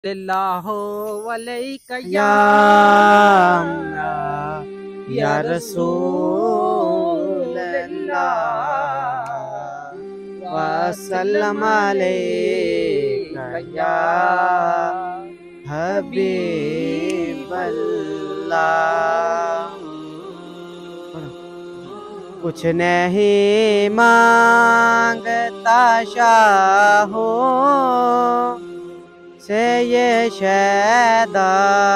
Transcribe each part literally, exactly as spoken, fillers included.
सल्लल्लाहु अलैका या या रसूल अल्लाह वसल्लम अलैका या हबीब अल्लाह। कुछ नहीं मांगता शाहो से ये शैदा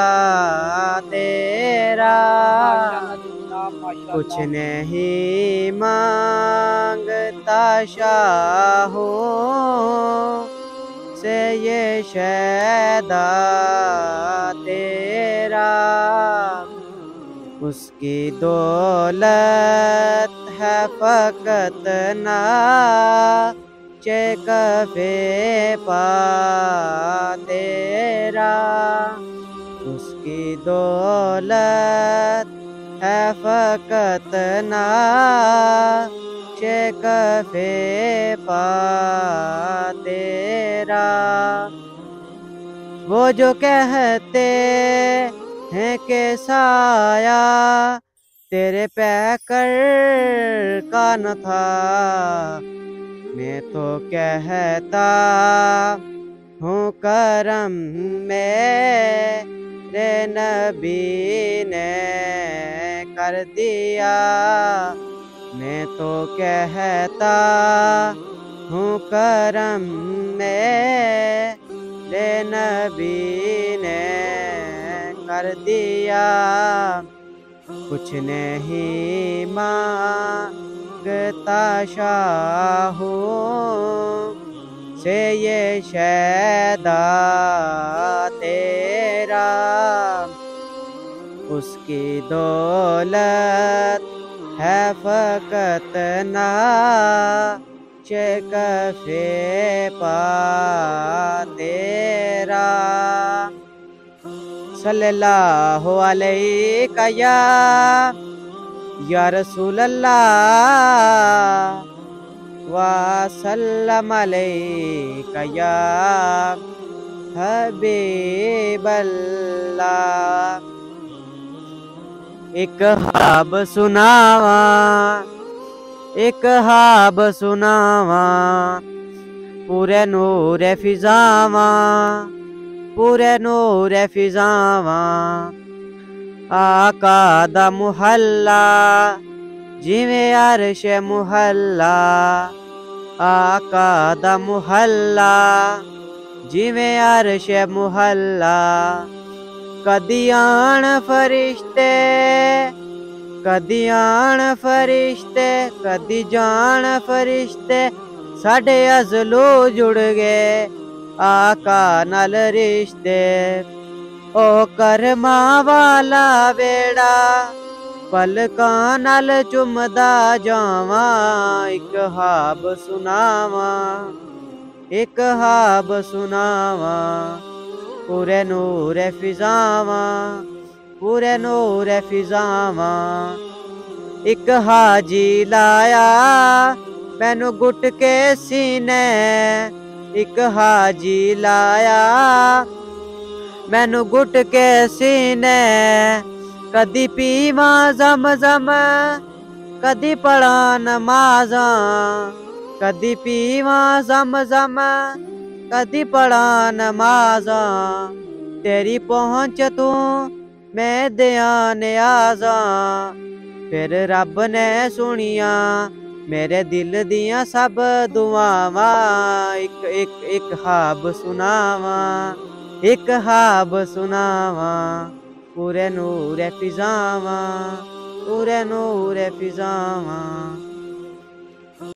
तेरा, कुछ नहीं मांगता शाहो से ये शैदा तेरा। उसकी दौलत है फकत नाचे कफ़े पा तेरा, उसकी दौलत है फकत नाचे कफ़े पा तेरा। वो जो कहते हैं कि साया तेरे पैकर का न था, मैं तो कहता हूँ करम मेरे नबी ने कर दिया। मैं तो कहता हूँ करम मेरे नबी ने कर दिया। कुछ नहीं मांगता शाहो से ये शैदा तेरा, उसकी दौलत है फकत नाचे कफ़े पा तेरा। सल्लल्लाहु अलैका या या रसूल अल्लाह वसल्लम अलैका या हबीब अल्लाह। एक हाब सुनावा एक हाब सुनावा पूरे नूर फिजावा पूरे नूर फिजावा। आका दा मुहल्ला जिवें अर्श मुहल्ला, आका दा मुहल्ला जिवें अर्श मुहल्ला। कदी आण फरिश्ते कदी आण फरिश्ते कदी जान फरिश्ते, साडे अज़लो जुड़ गए आका नाल रिश्ते। ओ करमा वाला बेड़ा पलकां नाल चुमदा जावां, एक हाब सुनावा एक हाब सुनावा पूरे नूर फिजावा पूरे नूर फिजावा। एक हाजी लाया मैनू गुट के सीने, एक हाजी लाया मैनू गुट के सीने। कदी पीवा जम जम कदी पढ़ा नमाज़ां, कदी पीवा जम जम कदी पढ़ा नमाज़ां। तेरी पहुँच तू मैं दिया नियाज़ां, फिर रब ने सुनिया मेरे दिल दियां सब दुआवां। एक एक एक हाब सुनावा एक हाब सुनावा पूरे नूर फिजावा पूरे नूर फिजावा।